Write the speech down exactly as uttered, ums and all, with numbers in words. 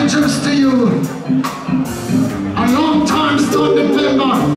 introduce to you a long time standing member